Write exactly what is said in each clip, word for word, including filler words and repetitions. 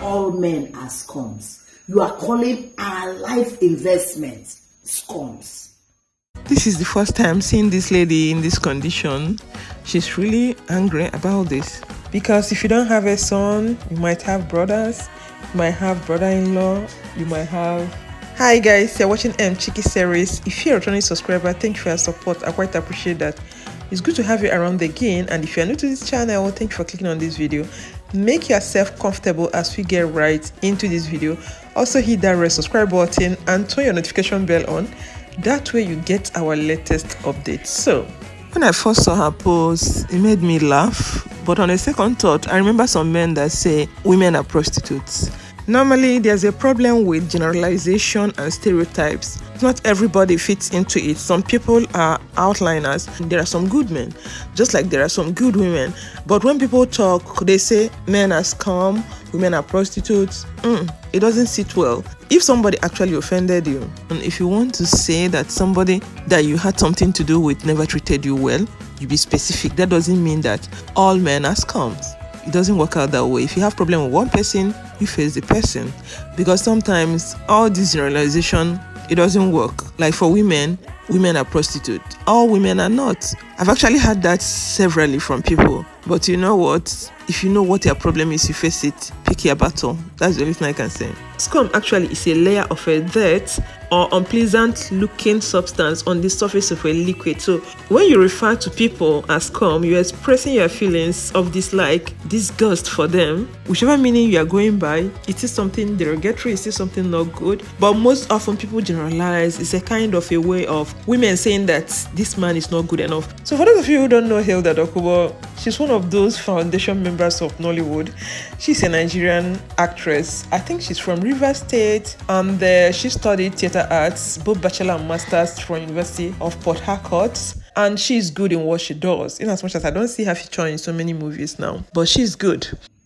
all men are scums. You are calling our life investments scums. This is the first time seeing this lady in this condition. She's really angry about this. Because if you don't have a son, you might have brothers, you might have brother-in-law, you might have... Hi guys, you're watching M Chiki series. If you're a returning subscriber, thank you for your support. I quite appreciate that. It's good to have you around again, and if you're new to this channel, thank you for clicking on this video. Make yourself comfortable as we get right into this video. Also hit that red subscribe button and turn your notification bell on. That way you get our latest updates. So when I first saw her post, it made me laugh, but on a second thought, I remember some men that say women are prostitutes. Normally, there's a problem with generalization and stereotypes. Not everybody fits into it. Some people are outliners. There are some good men, just like there are some good women. But when people talk, they say men are scum, women are prostitutes. Mm, it doesn't sit well. If somebody actually offended you, and if you want to say that somebody that you had something to do with never treated you well, you be specific. That doesn't mean that all men are scums. It doesn't work out that way. If you have problem with one person, you face the person, because sometimes all this generalization, it doesn't work. Like for women, women are prostitutes. All women are not. I've actually had that severally from people. But you know what? If you know what your problem is, you face it. Pick your battle. That's the only thing I can say. Scum actually is a layer of a dirt or unpleasant looking substance on the surface of a liquid. So when you refer to people as scum, you're expressing your feelings of dislike, disgust for them. Whichever meaning you are going by, it is something derogatory, it is something not good. But most often people generalize. It's a kind of a way of women saying that this man is not good enough. So for those of you who don't know Hilda Dokubo, she's one of those foundation members of Nollywood. She's a Nigerian actress. I think she's from Rivers State, and uh, she studied theatre arts, both bachelor and masters from University of Port Harcourt. And she's good in what she does, in as much as I don't see her featuring in so many movies now, but she's good.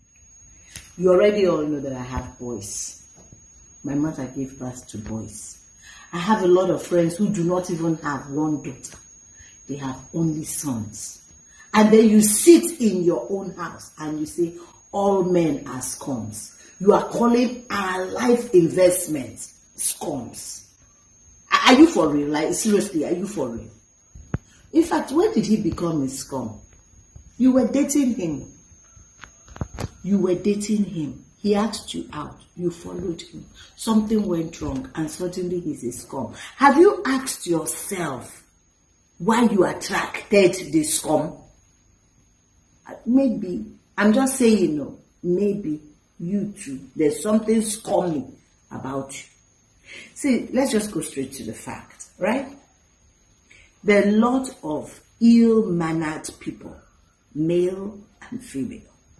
You already all know that I have boys. My mother gave birth to boys. I have a lot of friends who do not even have one daughter. They have only sons. And then you sit in your own house and you say, all men are scums. You are calling our life investments scums. Are you for real? Like, seriously, are you for real? In fact, when did he become a scum? You were dating him. You were dating him. He asked you out. You followed him. Something went wrong and suddenly he's a scum. Have you asked yourself why you attracted this scum? Maybe, I'm just saying, no, maybe you too, there's something scummy about you. See, let's just go straight to the fact, right? There are a lot of ill-mannered people, male and female.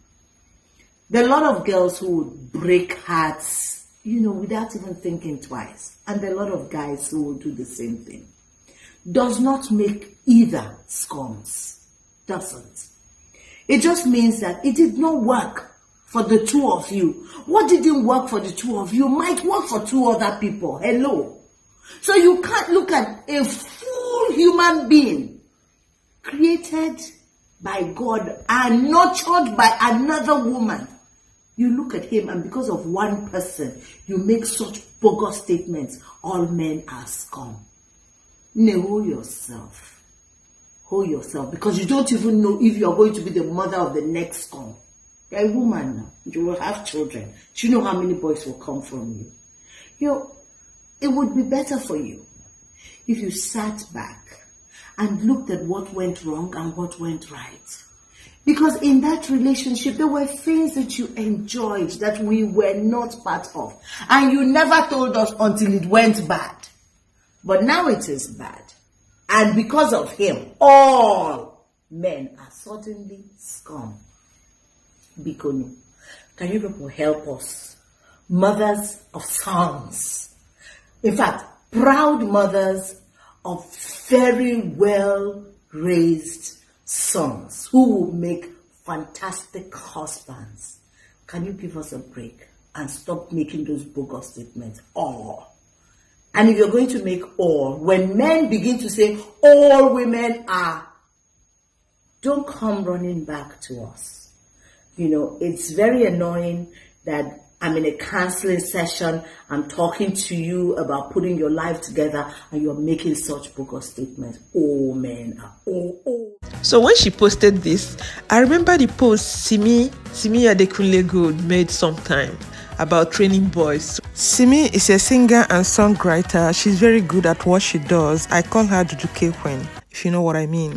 There are a lot of girls who would break hearts, you know, without even thinking twice. And there are a lot of guys who will do the same thing. Does not make either scums. Doesn't. It just means that it did not work for the two of you. What didn't work for the two of you might work for two other people. Hello. So you can't look at a full human being created by God and nurtured by another woman. You look at him and because of one person, you make such bogus statements. All men are scum. Know yourself. Hold yourself, because you don't even know if you're going to be the mother of the next scum. You're a woman now. You will have children. Do you know how many boys will come from you? You know, it would be better for you if you sat back and looked at what went wrong and what went right. Because in that relationship, there were things that you enjoyed that we were not part of. And you never told us until it went bad. But now it is bad. And because of him, all men are suddenly scum. Bikonu, can you people help us? Mothers of sons. In fact, proud mothers of very well-raised sons who will make fantastic husbands. Can you give us a break and stop making those bogus statements? All. And if you're going to make all, when men begin to say all women are, don't come running back to us. You know, it's very annoying that I'm in a counseling session, I'm talking to you about putting your life together, and you're making such bogus statements. Oh, man. Oh, oh. So when she posted this, I remember the post Simi, Simi Adekunle Gold made sometime about training boys. Simi is a singer and songwriter. She's very good at what she does. I call her Dudu K-Queen, if you know what I mean.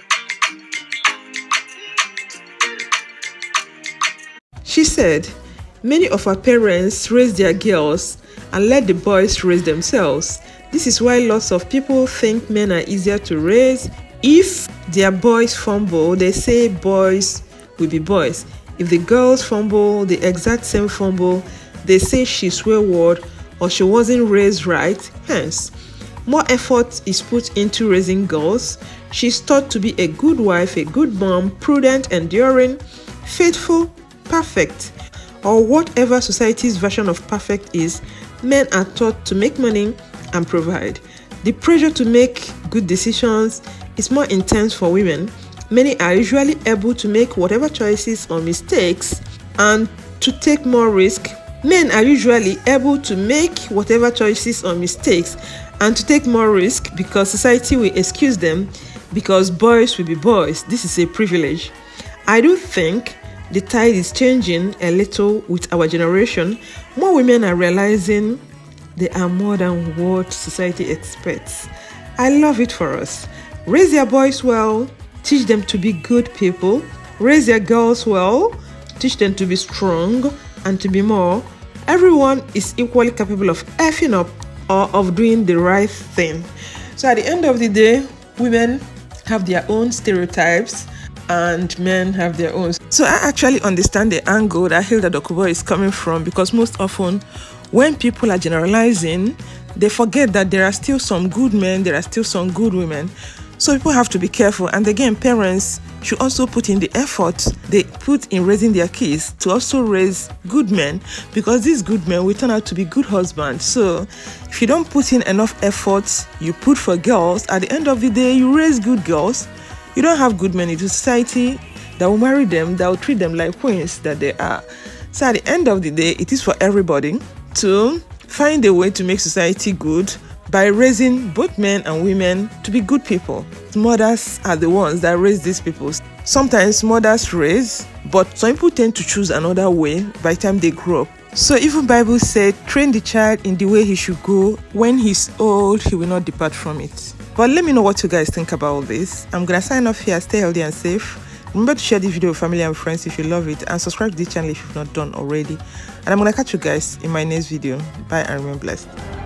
She said, many of our parents raise their girls and let the boys raise themselves. This is why lots of people think men are easier to raise. If their boys fumble, they say boys will be boys. If the girls fumble the exact same fumble, they say she's wayward or she wasn't raised right. Hence, more effort is put into raising girls. She's taught to be a good wife, a good mom, prudent, enduring, faithful, perfect, or whatever society's version of perfect is. Men are taught to make money and provide. The pressure to make good decisions is more intense for women. Many are usually able to make whatever choices or mistakes and to take more risk. Men are usually able to make whatever choices or mistakes and to take more risk because society will excuse them because boys will be boys. This is a privilege. I do think the tide is changing a little with our generation. More women are realizing they are more than what society expects. I love it for us. Raise your boys well, teach them to be good people. Raise your girls well, teach them to be strong and to be more. Everyone is equally capable of effing up or of doing the right thing. So at the end of the day, women have their own stereotypes and men have their own. So I actually understand the angle that Hilda Dokubo is coming from, because most often when people are generalizing, they forget that there are still some good men, there are still some good women. So people have to be careful. And again, parents should also put in the effort they put in raising their kids to also raise good men, because these good men will turn out to be good husbands. So if you don't put in enough effort you put for girls, at the end of the day you raise good girls, you don't have good men in the society that will marry them, that will treat them like queens that they are. So at the end of the day, it is for everybody to find a way to make society good by raising both men and women to be good people. Mothers are the ones that raise these people. Sometimes mothers raise, but some people tend to choose another way by the time they grow up. So even Bible said, train the child in the way he should go. When he's old, he will not depart from it. But let me know what you guys think about this. I'm gonna sign off here. Stay healthy and safe. Remember to share this video with family and friends if you love it, and subscribe to this channel if you've not done already. And I'm gonna catch you guys in my next video. Bye and remain blessed.